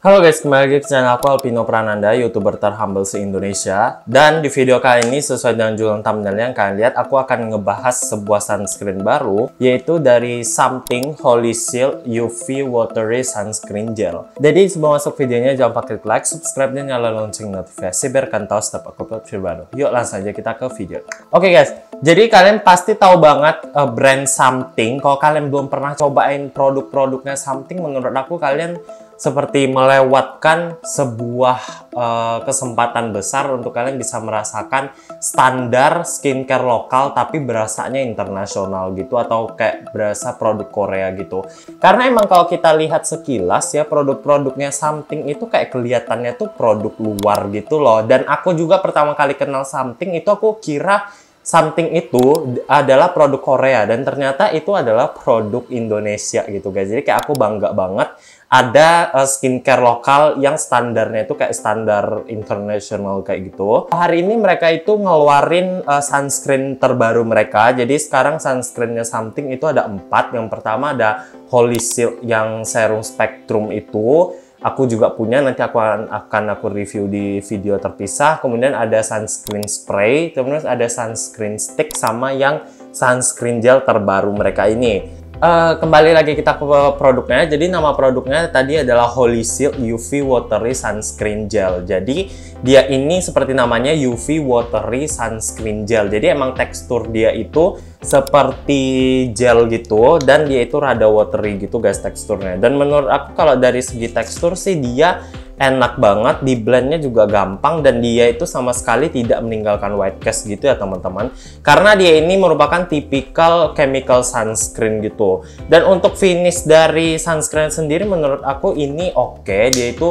Halo guys, kembali lagi ke channel aku Alpino Prananda, YouTuber terhumble se-Indonesia. Dan di video kali ini sesuai dengan judul thumbnail yang kalian lihat, aku akan ngebahas sebuah sunscreen baru, yaitu dari Something Holy Shield UV Watery Sunscreen Gel. Jadi sebelum masuk videonya jangan lupa klik like, subscribe, dan nyalain lonceng notifikasi biar kalian tahu setiap aku upload video baru. Yuk langsung aja kita ke video. Oke guys, jadi kalian pasti tahu banget brand Something. Kalau kalian belum pernah cobain produk-produknya Something, menurut aku kalian seperti melewatkan sebuah kesempatan besar untuk kalian bisa merasakan standar skincare lokal tapi berasanya internasional gitu, atau kayak berasa produk Korea gitu. Karena emang kalau kita lihat sekilas ya, produk-produknya Something itu kayak kelihatannya tuh produk luar gitu loh. Dan aku juga pertama kali kenal Something itu aku kira Something itu adalah produk Korea, dan ternyata itu adalah produk Indonesia gitu guys. Jadi kayak aku bangga banget ada skincare lokal yang standarnya itu kayak standar internasional kayak gitu. Hari ini mereka itu ngeluarin sunscreen terbaru mereka. Jadi sekarang sunscreennya Something itu ada 4. Yang pertama ada Holy Shield yang serum spektrum itu. Aku juga punya, nanti akan aku review di video terpisah. Kemudian ada sunscreen spray, kemudian ada sunscreen stick, sama yang sunscreen gel terbaru mereka ini. Kembali lagi kita ke produknya. Jadi nama produknya tadi adalah Holy Shield UV Watery Sunscreen Gel. Jadi dia ini seperti namanya, UV Watery Sunscreen Gel. Jadi emang tekstur dia itu seperti gel gitu, dan dia itu rada watery gitu guys teksturnya. Dan menurut aku kalau dari segi tekstur sih dia enak banget, di blendnya juga gampang, dan dia itu sama sekali tidak meninggalkan white cast gitu ya teman-teman, karena dia ini merupakan tipikal chemical sunscreen gitu. Dan untuk finish dari sunscreen sendiri menurut aku ini oke. Dia itu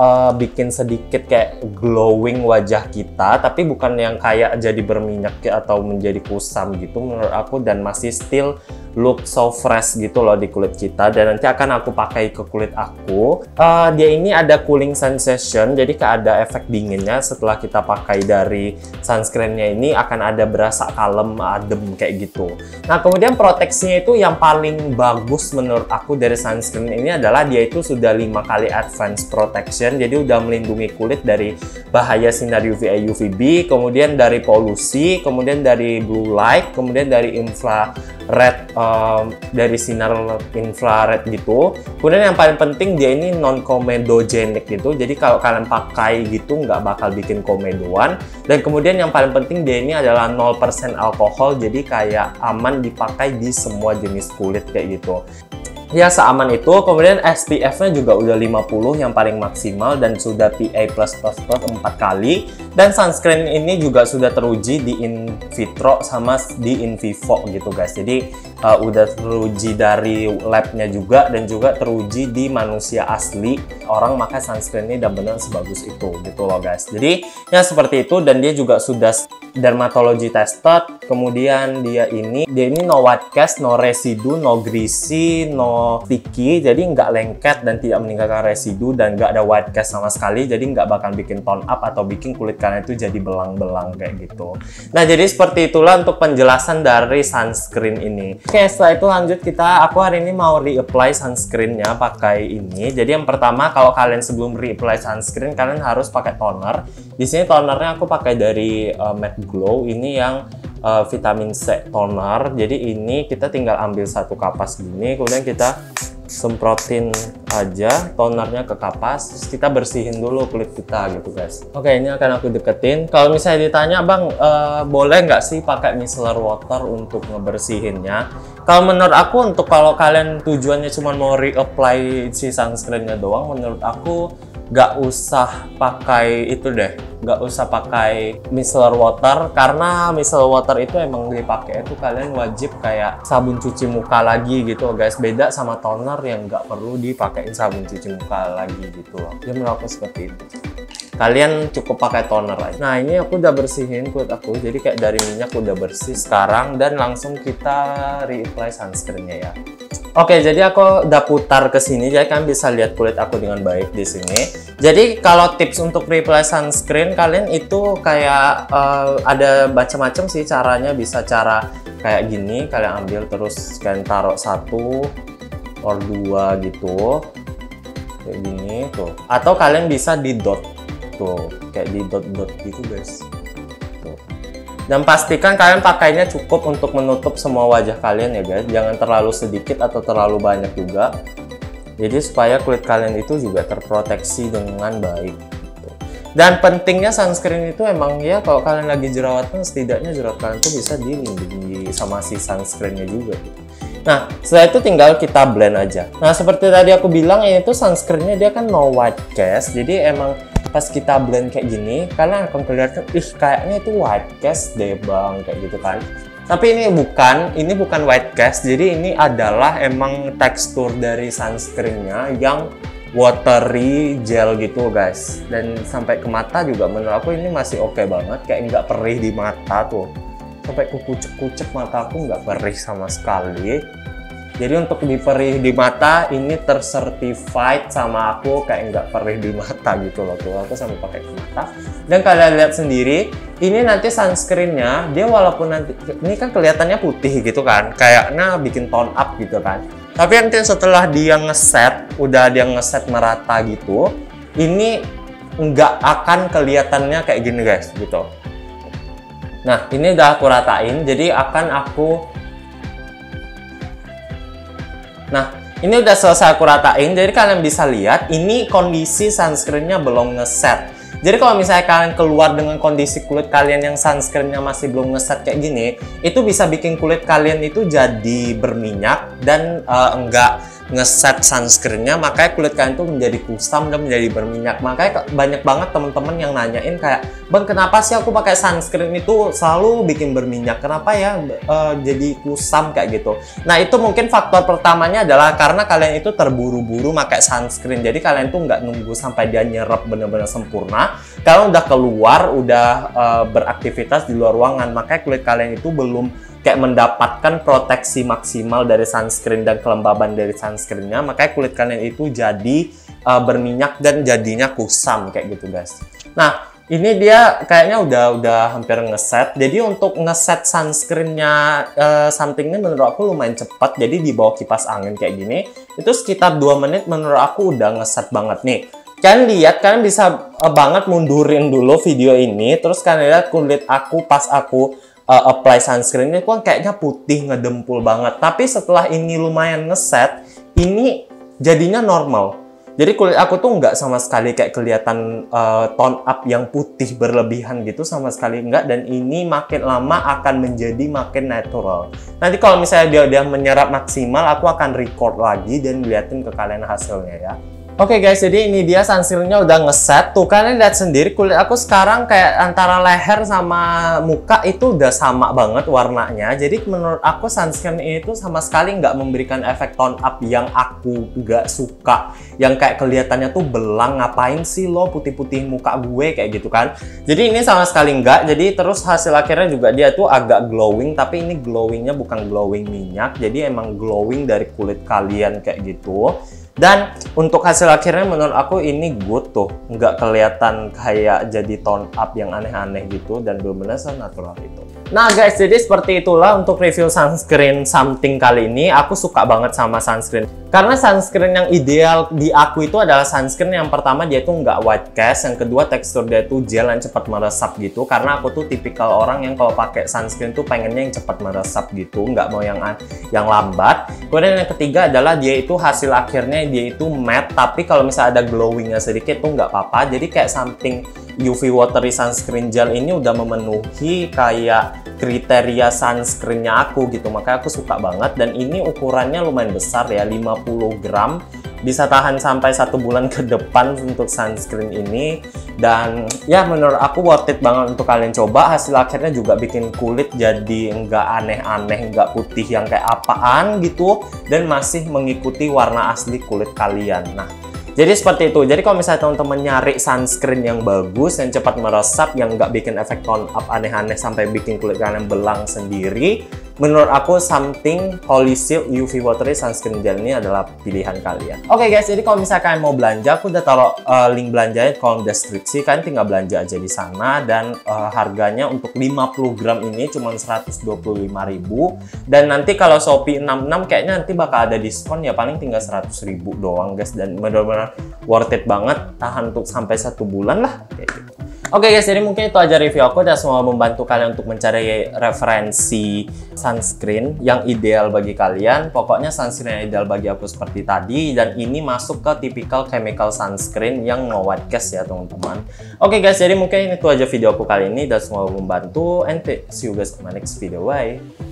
bikin sedikit kayak glowing wajah kita, tapi bukan yang kayak jadi berminyak atau menjadi kusam gitu menurut aku, dan masih still look so fresh gitu loh di kulit kita. Dan nanti akan aku pakai ke kulit aku. Dia ini ada cooling sensation, jadi kayak ada efek dinginnya setelah kita pakai dari sunscreennya ini, akan ada berasa kalem, adem kayak gitu. Nah kemudian proteksinya itu yang paling bagus menurut aku dari sunscreen ini adalah dia itu sudah 5 kali advance protection. Jadi udah melindungi kulit dari bahaya sinar UVA UVB, kemudian dari polusi, kemudian dari blue light, kemudian dari infrared, dari sinar infrared gitu. Kemudian yang paling penting dia ini non comedogenic gitu. Jadi kalau kalian pakai gitu nggak bakal bikin komedoan. Dan kemudian yang paling penting dia ini adalah 0% alkohol. Jadi kayak aman dipakai di semua jenis kulit kayak gitu. Ya seaman itu. Kemudian SPF-nya juga udah 50 yang paling maksimal, dan sudah PA+++ 4 kali. Dan sunscreen ini juga sudah teruji di in vitro sama di in vivo gitu guys. Jadi udah teruji dari labnya juga, dan juga teruji di manusia asli. Orang pakai sunscreen ini dan benar sebagus itu gitu loh guys. Jadi ya seperti itu, dan dia juga sudah dermatology tested. Kemudian dia ini no white cast, no residu, no greasy, no sticky. Jadi nggak lengket dan tidak meninggalkan residu, dan nggak ada white cast sama sekali. Jadi nggak bakal bikin tone up atau bikin kulit kalian itu jadi belang-belang kayak gitu. Nah jadi seperti itulah untuk penjelasan dari sunscreen ini. Oke, setelah itu lanjut aku hari ini mau reapply sunscreennya pakai ini. Jadi yang pertama, kalau kalian sebelum reapply sunscreen kalian harus pakai toner. Di sini tonernya aku pakai dari Matte Glow, ini yang vitamin C toner. Jadi ini kita tinggal ambil satu kapas gini, kemudian kita semprotin aja tonernya ke kapas, terus kita bersihin dulu kulit kita gitu guys. Oke, ini akan aku deketin. Kalau misalnya ditanya, bang boleh nggak sih pakai micellar water untuk ngebersihinnya? Kalau menurut aku, untuk kalau kalian tujuannya cuma mau reapply si sunscreennya doang, menurut aku nggak usah pakai itu deh, nggak usah pakai micellar water, karena micellar water itu emang dipakai itu kalian wajib kayak sabun cuci muka lagi gitu guys. Beda sama toner yang nggak perlu dipakein sabun cuci muka lagi gitu loh. Ya menurut aku seperti itu. Kalian cukup pakai toner aja. Nah ini aku udah bersihin kulit aku, jadi kayak dari minyak udah bersih sekarang, dan langsung kita reapply sunscreennya ya. Oke, jadi aku udah putar ke sini, jadi kalian bisa lihat kulit aku dengan baik di sini. Jadi kalau tips untuk reapply sunscreen kalian itu kayak ada macam-macam sih caranya. Bisa cara kayak gini, kalian ambil terus kalian taruh 1 or 2 gitu. kayak gini tuh, atau kalian bisa di dot tuh, kayak di dot gitu guys tuh. Dan pastikan kalian pakainya cukup untuk menutup semua wajah kalian ya guys, jangan terlalu sedikit atau terlalu banyak juga, jadi supaya kulit kalian itu juga terproteksi dengan baik gitu. Dan pentingnya sunscreen itu emang ya, kalau kalian lagi jerawatan, setidaknya jerawat kalian tuh bisa dilindungi sama si sunscreennya juga gitu. Nah, setelah itu tinggal kita blend aja. Nah, seperti tadi aku bilang, ini tuh sunscreennya dia kan no white cast. Jadi emang pas kita blend kayak gini, kalian akan kelihatan, ih kayaknya itu white cast deh bang, kayak gitu kan. Tapi ini bukan white cast. Jadi ini adalah emang tekstur dari sunscreennya yang watery gel gitu guys. Dan sampai ke mata juga menurut aku ini masih oke banget, kayak nggak perih di mata tuh. Sampai kucek-kucek mata aku nggak perih sama sekali. Jadi untuk di perih di mata ini tercertified sama aku, kayak nggak perih di mata gitu loh tuh. Aku sampai pakai ke mata. Dan kalian lihat sendiri, ini nanti sunscreennya dia walaupun nanti ini kan kelihatannya putih gitu kan, kayaknya bikin tone up gitu kan. Tapi nanti setelah dia udah dia ngeset merata gitu, ini nggak akan kelihatannya kayak gini guys gitu. Nah, ini udah aku ratain, jadi ini udah selesai aku ratain, jadi kalian bisa lihat ini kondisi sunscreennya belum ngeset. Jadi kalau misalnya kalian keluar dengan kondisi kulit kalian yang sunscreennya masih belum ngeset kayak gini, itu bisa bikin kulit kalian itu jadi berminyak dan enggak ngeset sunscreennya, makanya kulit kalian tuh menjadi kusam dan menjadi berminyak. Makanya banyak banget temen-temen yang nanyain kayak, bang kenapa sih aku pakai sunscreen itu selalu bikin berminyak, kenapa ya jadi kusam kayak gitu. Nah itu mungkin faktor pertamanya adalah karena kalian itu terburu-buru pakai sunscreen. Jadi kalian tuh nggak nunggu sampai dia nyerap bener-bener sempurna. Kalian udah keluar, udah beraktivitas di luar ruangan, makanya kulit kalian itu belum kayak mendapatkan proteksi maksimal dari sunscreen dan kelembaban dari sunscreennya, makanya kulit kalian itu jadi berminyak dan jadinya kusam kayak gitu guys. Nah ini dia kayaknya udah hampir ngeset. Jadi untuk ngeset sunscreennya something ini menurut aku lumayan cepat. Jadi di bawah kipas angin kayak gini itu sekitar 2 menit menurut aku udah ngeset banget nih. Kalian lihat, kalian bisa banget mundurin dulu video ini, terus kalian lihat kulit aku pas aku apply sunscreen ini kan kayaknya putih ngedempul banget. Tapi setelah ini lumayan ngeset, ini jadinya normal. Jadi kulit aku tuh nggak sama sekali kayak kelihatan tone up yang putih berlebihan gitu, sama sekali nggak. Dan ini makin lama akan menjadi makin natural. Nanti kalau misalnya dia menyerap maksimal, aku akan record lagi dan liatin ke kalian hasilnya ya. Oke guys, jadi ini dia sunscreennya udah ngeset. Tuh kalian lihat sendiri kulit aku sekarang kayak antara leher sama muka itu udah sama banget warnanya. Jadi menurut aku sunscreen ini tuh sama sekali nggak memberikan efek tone up yang aku nggak suka. Yang kayak kelihatannya tuh belang, ngapain sih lo putih-putih muka gue kayak gitu kan. Jadi ini sama sekali nggak. Jadi terus hasil akhirnya juga dia tuh agak glowing. Tapi ini glowingnya bukan glowing minyak. Jadi emang glowing dari kulit kalian kayak gitu. Dan untuk hasil akhirnya menurut aku ini good tuh, nggak kelihatan kayak jadi tone up yang aneh-aneh gitu, dan benar-benar natural itu. Nah guys, jadi seperti itulah untuk review sunscreen something kali ini. Aku suka banget sama sunscreen, karena sunscreen yang ideal di aku itu adalah sunscreen yang pertama dia tuh nggak white cast, yang kedua tekstur dia tuh gel yang cepat meresap gitu, karena aku tuh tipikal orang yang kalau pakai sunscreen tuh pengennya yang cepat meresap gitu, nggak mau yang lambat. Kemudian yang ketiga adalah dia itu hasil akhirnya dia itu matte, tapi kalau misalnya ada glowingnya sedikit tuh nggak apa-apa. Jadi kayak something UV watery sunscreen gel ini udah memenuhi kayak kriteria sunscreennya aku gitu, makanya aku suka banget. Dan ini ukurannya lumayan besar ya, 50 gram, bisa tahan sampai 1 bulan ke depan untuk sunscreen ini. Dan ya menurut aku worth it banget untuk kalian coba. Hasil akhirnya juga bikin kulit jadi nggak aneh-aneh, nggak putih yang kayak apaan gitu, dan masih mengikuti warna asli kulit kalian. Nah jadi seperti itu. Jadi kalau misalnya teman-teman nyari sunscreen yang bagus, yang cepat meresap, yang nggak bikin efek tone up aneh-aneh sampai bikin kulit kalian belang sendiri, menurut aku Something Holy Shield UV Watery Sunscreen Gel ini adalah pilihan kalian. Oke guys, jadi kalau misalnya kalian mau belanja, aku udah taruh link belanjanya di kolom deskripsi. Kalian tinggal belanja aja di sana, dan harganya untuk 50 gram ini cuma 125.000. Dan nanti kalau Shopee 66 kayaknya nanti bakal ada diskon ya, paling tinggal 100.000 doang guys, dan benar-benar worth it banget, tahan untuk sampai 1 bulan lah kayak gitu. Oke guys, jadi mungkin itu aja review aku, dan semoga membantu kalian untuk mencari referensi sunscreen yang ideal bagi kalian. Pokoknya sunscreen yang ideal bagi aku seperti tadi, dan ini masuk ke typical chemical sunscreen yang no white cast ya teman-teman. Oke guys, jadi mungkin itu aja video aku kali ini, dan semoga membantu, and see you guys in my next video. Bye!